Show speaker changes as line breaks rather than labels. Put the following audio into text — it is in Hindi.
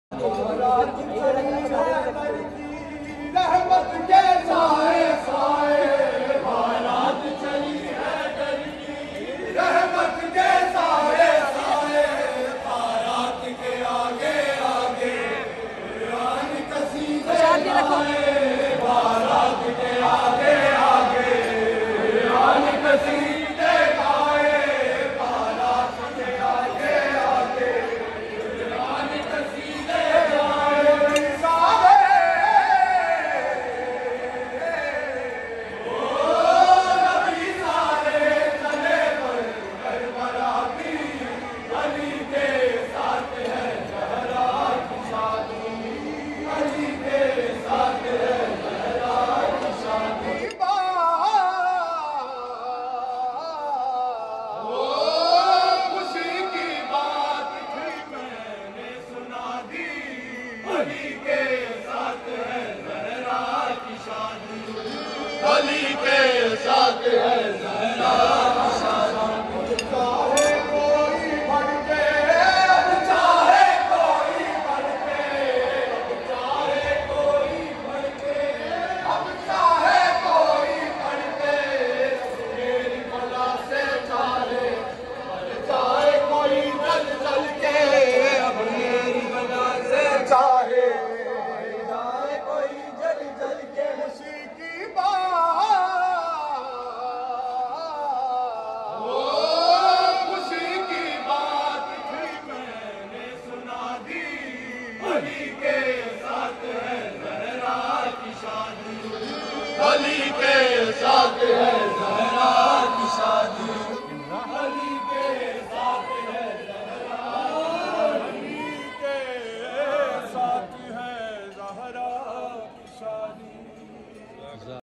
रहमत के साए साए बारात चली है डर की, रहमत के साए साए बारात के आगे आगे कुरान कसीदे गाए, बारात के आगे आगे कुरान कसीदे गाए, बारात के आगे आगे कुरान कसीदे गाए। सारे ओ नबी सारे चले पर करबला की, अली के साथ है ज़हरा की शादी, अली के साथ है ज़हरा की शादी। ओ खुशी की बात थी मैंने सुना दी, अली के साथ है ज़हरा की शादी, अली के साथ है ज़हरा की शादी। चाहे कोई भड़के, अब चाहे कोई भड़के, अब चाहे कोई भड़के, अब चाहे कोई भड़के, मेरी भला से चाहे, चाहे कोई जल जल के, अब मेरी भला से चाहे, चाहे कोई जल जल के। खुशी की बात, ओ खुशी की बात थी मैंने सुना दी, अली के साथ है ज़हरा की शादी, अली के साथ है